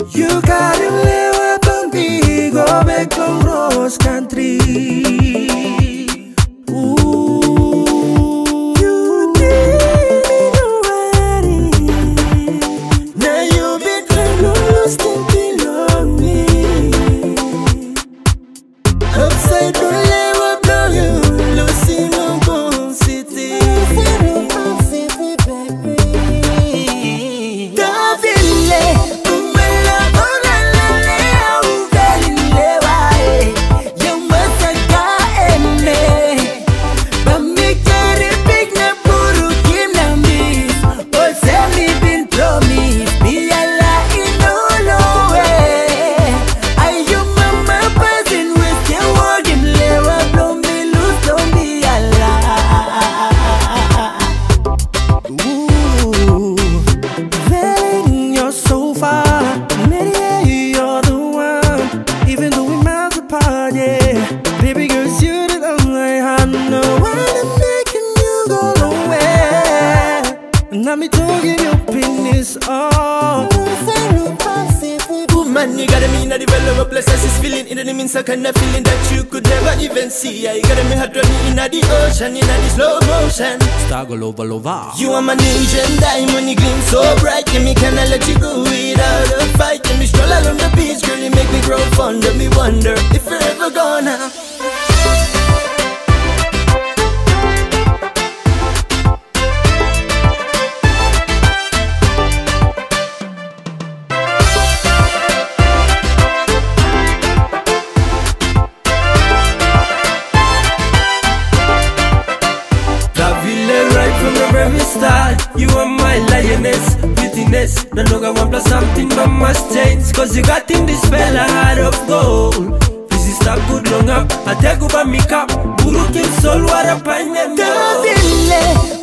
You gotta live up on me, go back from Rose Country. Ooh, you need me already. Now you be trying to lose thinking on me. Upside down, live up on you, losing on Bone City. Woman, you gotta mean that develop a place as is feeling. It doesn't mean some kind of feeling that you could never even see. You gotta make her draw me in the ocean, in the slow motion. Stagajah. You are my ninja and diamond, you gleam so bright. And me cannot let you go without a fight. And me stroll along the beach, girl, you make me grow fond of me. Wonder if you're ever gonna. You are my lioness, beautiness. No longer want plus something but must change. Cause you got in this fella heart of gold. This is not good long up. Hategu ba mikap. Buru kim sol wara panya no.